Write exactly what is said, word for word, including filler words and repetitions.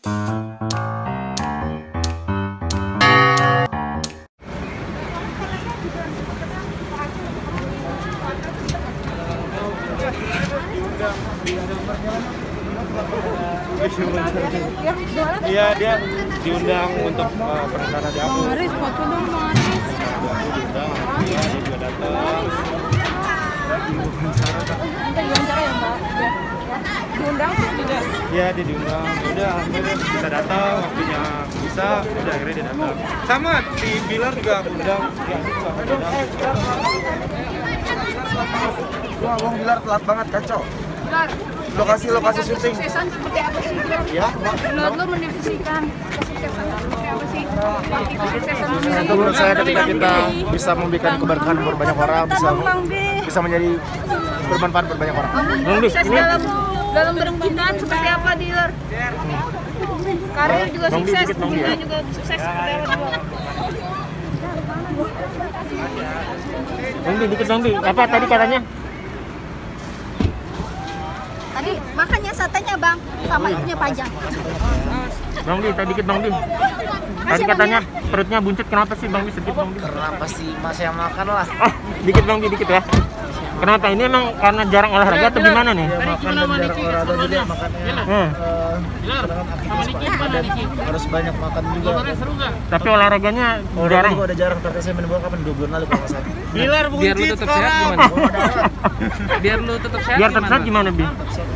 Iya, dia diundang untuk uh, perencana di aku. Maris, foto dong Maris. Diundang, dia juga datang. Nanti diwawancara ya Mbak. Diundang terus juga. Iya, dia diundang. Udah, akhirnya bisa datang, waktunya bisa. Udah akhirnya dia datang. Sama di Bilar juga aku undang. Dia juga undang. Wah, Wong Bilar telat banget, kacau. Bilar. Lokasi-lokasi syuting. Kesuksesan seperti apa sih? Ya, Menurut lo mendefinisikan kesuksesan seperti apa sih? Kesuksesan itu menurut saya ketika kita bisa memberikan keberkahan buat banyak orang, bisa bisa menjadi bermanfaat buat banyak orang. Sukses dalam dalam bercintaan seperti apa, Dealer? Karir juga sukses, cinta juga sukses seperti apa juga? Bang Di, dikit Bang Di. Apa tadi katanya? Tadi makannya satenya bang, sama itunya panjang. Bang Di, tadi dikit Bang Di. Tadi katanya perutnya buncit, kenapa sih Bang Di? Sedikit Bang Di. Karena pasti Mas yang makan lah. Ah, dikit Bang Di, dikit ya. Kenapa? Ini emang karena jarang olahraga atau gimana nih? Ya, makan dan jarang olahraga juga makannya. Hmm. Uh, harus banyak makan juga. Tapi olahraganya Olahraga jarang. juga udah jarang, tapi saya main bola kapan dua bulan lalu kalau nggak salah. Biar biar lu tetap sehat gimana? Biar lu tetap sehat Biar tetap sehat gimana? gimana, Bi? Tetap sehat